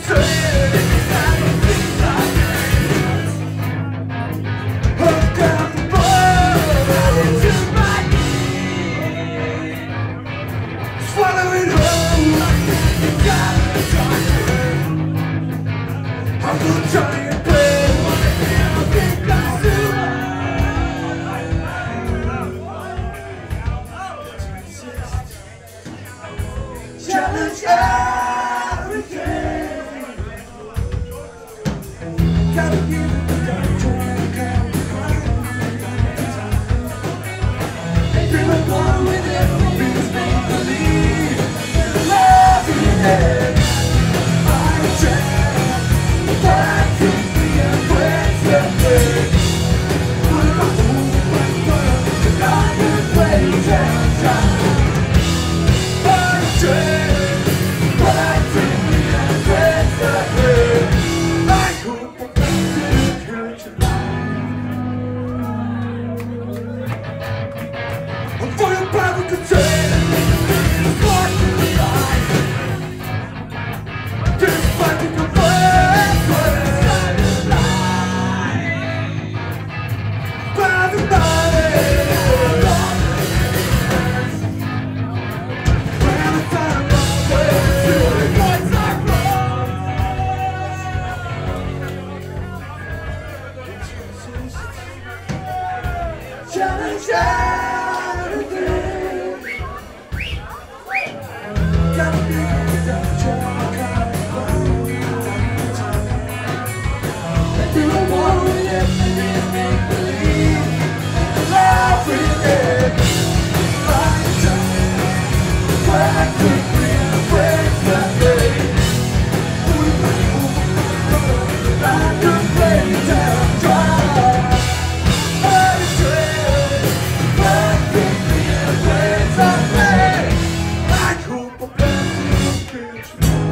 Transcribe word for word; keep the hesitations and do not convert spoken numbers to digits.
Challenge everything. Gotta give it the control. People born with it, feels make believe. Love in it. I try, but I think we are friends that way. What about the movement? The kind of place and time. I try. Challenge everything. Gotta be the job. Do I want it? Maybe it's make believe. Love with it. Find time. Where could we break the day? I could play down dry. I hope a blessing